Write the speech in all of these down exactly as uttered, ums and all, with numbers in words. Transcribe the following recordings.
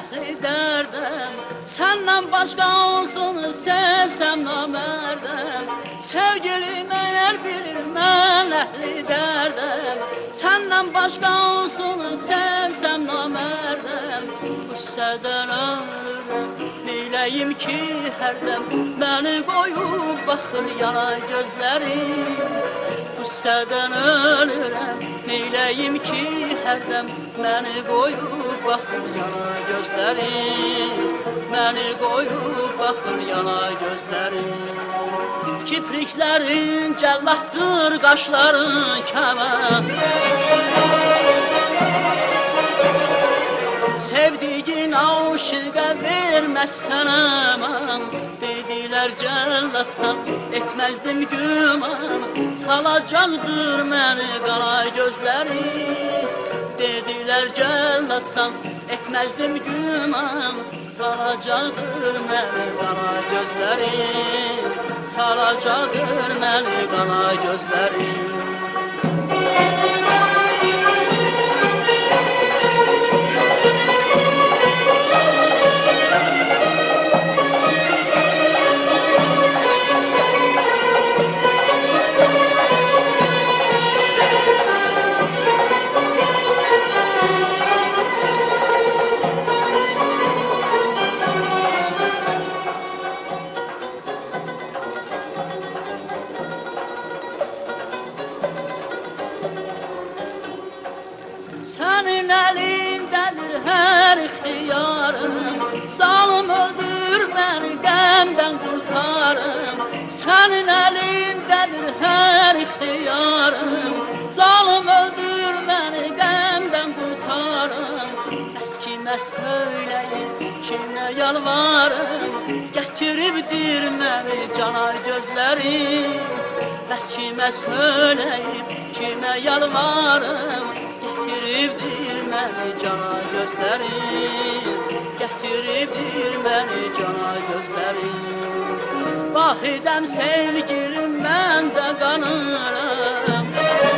əhli dərdəm. Səndən başqa olsun sevsəm namərdəm. Sevgilim əgər bilir mən əhli dərdəm. Səndən başqa olsun sevsəm namərdəm. Qüssədən ölürəm, neyləyim ki hərdəm. Məni qoyub baxır yanay gözlərim. Qüssədən ölürəm, neyləyim ki hərdəm. Məni qoyub baxır yanay gözlərim. Məni qoyub baxır yanay gözlərim. Kipriklərin cəllatdır, qaşların kəmən. Sevdiğin aşıqa verməz sənə mən. Dedilər cəllatsan, etməzdim güman. Salacaqdır məni qara gözləri. Dedilər cəllatsan, etməzdim güman. Salacaqdır məni qara gözləri. Salacaqdır məni qara gözləri. Sənin əlindədir hər ixtiyarım. Zalım öldür məni, qəmdən qurtarım. Sənin əlindədir hər ixtiyarım. Zalım öldür məni, qəmdən qurtarım. Bəs kimə söyləyib, kimə yalvarım. Gətiribdir məni canay gözlərim. Bəs kimə söyləyib, kimə yalvarım. Gətiribdir məni cana gözlərim. Gətiribdir məni cana gözlərim. Vahidəm sevgilim, mən də qanıram.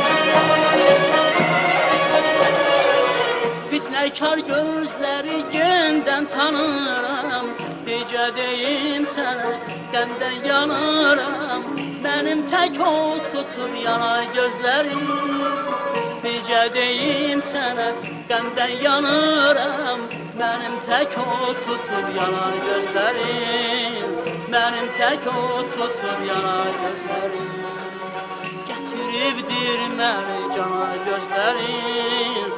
Fitnəkar gözləri gəmdən tanıram. Necə deyim sənə, qəmdən yanıram. Mənim tək o tutub yanay gözlərim. Necə deyim sənə, qəmdən yanıram. Mənim tək o tutub yanay gözlərim. Mənim tək o tutub yanay gözlərim. Gətiribdir məni canay gözlərim.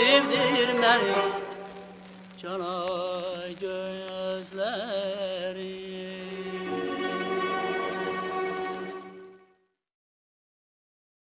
Gətiribdir məni canay gözlərim.